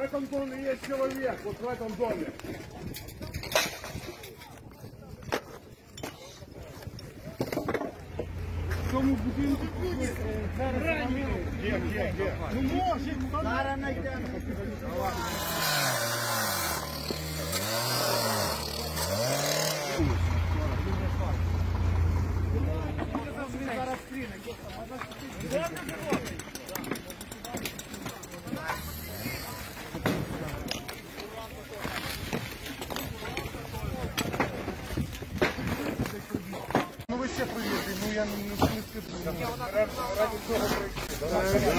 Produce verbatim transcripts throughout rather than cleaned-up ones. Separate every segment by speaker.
Speaker 1: этом доме есть человек, вот в этом доме. В цьому будинку зараз є, є, є. Ну може, зараз знайдемо. Зараз ну ви ще приїдете, ну я не скажу. Раді цього прийти.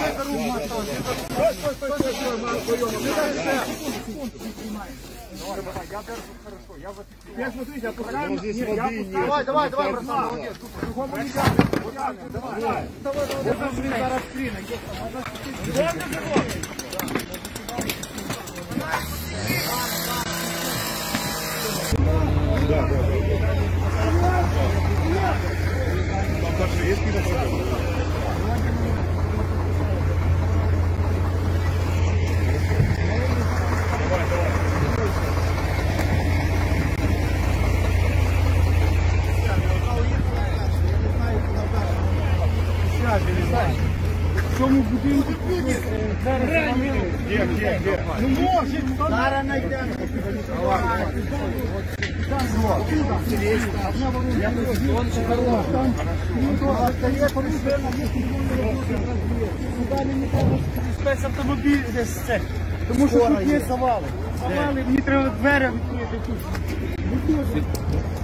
Speaker 1: Я держу хорошо, я вот... Я смотрите, я пускаю... Давай, давай, давай, братан, молодец. Другому не давай, давай. Давай, давай, я даже зараз скрина. Да, да, да. Там даже есть какие-то проблемы? Давай, давай. В цьому будинку зараз є, є, є. Ну може, зараз знайдемо. Спецавтомобіль десь це. Тому що тут є завали. Завали, мені треба двері відкрити тут.